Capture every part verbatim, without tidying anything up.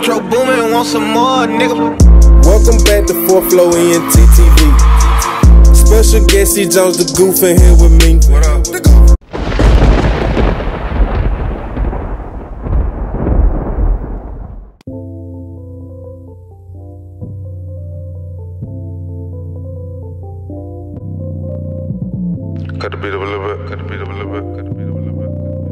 Metro booming, want some more, nigga. Welcome back to fourth Flow E N T T V. Special guest C Jones the Goof in here with me. What up? Cut the beat up a little bit, cut the beat up a little bit, cut the beat up a little bit.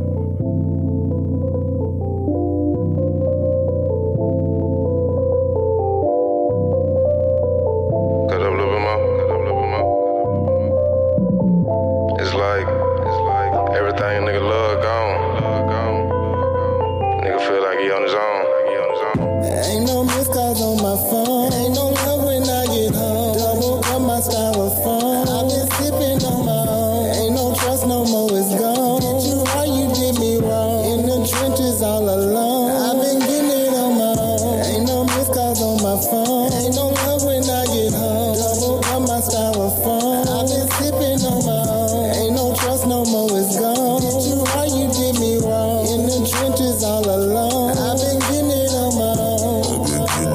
Cut up a little bit more, cut up a little bit more, cut up a little bit more. It's like, it's like everything a nigga love gone, love gone, love gone. Nigga feel like he on his own, like he on his own. Ain't no missed calls on my phone, ain't no love when I get home. Double up my styrofoam, I've been sipping on my own. Ain't no trust no more, it's gone. Did you why you did me wrong? In the trenches all alone, I've been getting it on my own. Ain't no missed calls on my phone, ain't no love when I get home. Double up my styrofoam, I've been sipping on my own. Ain't no trust no more, it's gone. Did you why you did me wrong? In the trenches all alone, I've been getting it on my own.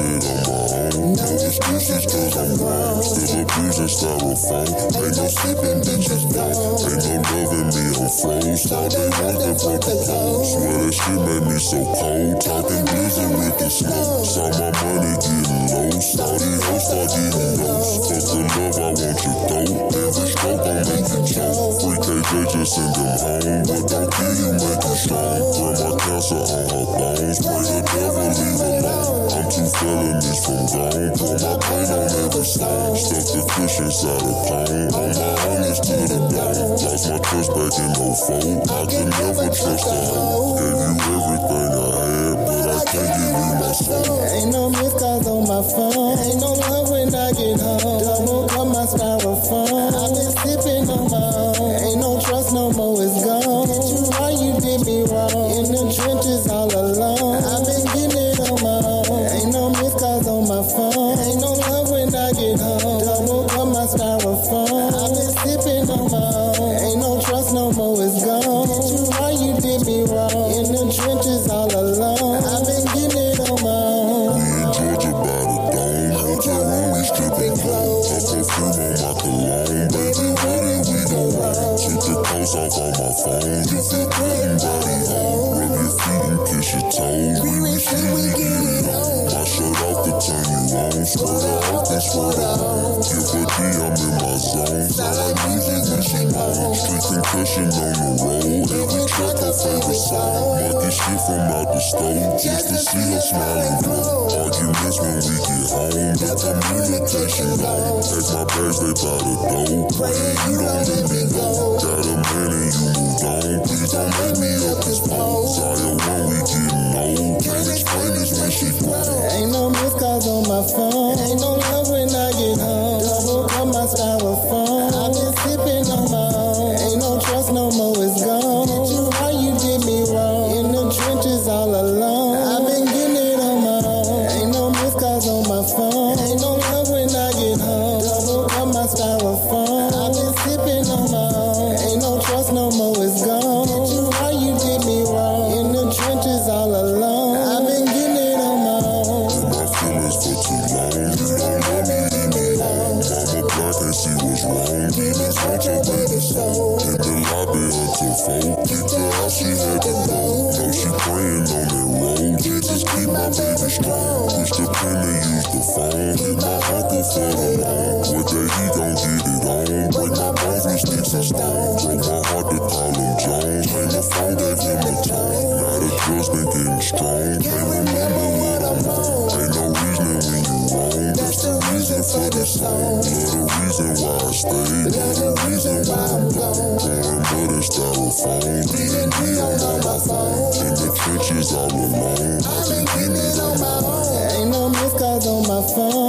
No excuses cause I'm wrong. Still abusing styrofoam. Ain't no sleeping bitches gone. Ain't no loving me, I'm froze. Thought they want the broken home. Swear that shit made me so cold. Talking busy with the smoke. Saw my money getting low. Saw these hoes start getting low. Fuck the love, I want your dope. Every stroke gon' make you choke. Free K J, just send them home. What don't kill you, make you strong. Burn my cancer on her bones. Pray the devil leave alone. I'm too felonies from gone. Pour my pain on every song. Stuck the fish inside a cone. On my honest to the bone. Lost my trust back in oh four. I could never trust a hoe. Gave you everything I had, but I can't give you my soul. Ain't no missed calls on my phone, ain't no love when I get home. Double up my styrofoam, I've been sipping on my own. Ain't no trust no more, it's gone. Did you why you did me wrong? In the trenches all alone, I've been getting it on my own. Ain't no missed calls on my phone, ain't no love when I get home. Double up my styrofoam, I've been sipping on my own. Ain't no trust no more, it's gone. Did you why you did me wrong? In the trenches all alone, I've been getting it on my own. We in Georgia by the dome. Hotel room, we stripping clothes. Her perfume on my cologne. Baby, what if we gon' run? Took the coats off on my phone. You feel good and body home. Rub your feet and kiss your toes. We wish we would get it on. My shirt off to turn you on. Squirt her off and squirt her on. Give her D, I'm in my zone. Sound like music when she moan. Street concussion on the road. Every track her favorite song. Market shit from out the stove. Just to see her smiling glow. Arguments when we get home. The communication gone. Take my bags, they by the door. Praying you don't let me go. Got a man and you moved on. Please don't let me up this pole. Zaya when we getting old. Can't explain this when she grown. Ain't no missed calls on my phone, ain't no love when I get home. Double up my styrofoam, I've been sipping on my own. Ain't no trust no more, it's gone. Did you why you did me wrong? In the trenches all alone, I've been getting it on my own. Ain't no missed calls on my phone, ain't no love when I get home. Double up my styrofoam, I've been sipping on my own. Ain't no trust no more, it's gone. Did you why you did me wrong? In the trenches all alone, I've been getting it on my own. My feelings for too long. You don't love me, leave me alone. Mama black and see what's wrong. Demons want your baby soul. In the lobby until four. Kicked her out, she had to go. Know she praying on that road. Jesus keep my baby strong. Push the pen and use the phone. Hit my uncle for the loan. One day he gon' get it on. Break my bones with sticks and stones. Broke my heart to call him Jones. Hang the phone, gave him a tone. Now the drugs been getting strong. Can't remember what I'm on. Ain't no reasoning when you wrong. That's the reason for this song. Love the reason why I stay. Love the reason why I'm gone. Pouring mud and styrofoam. D and D on my phone. In the trenches all alone. I've been getting it on my own. Ain't no missed calls on my phone.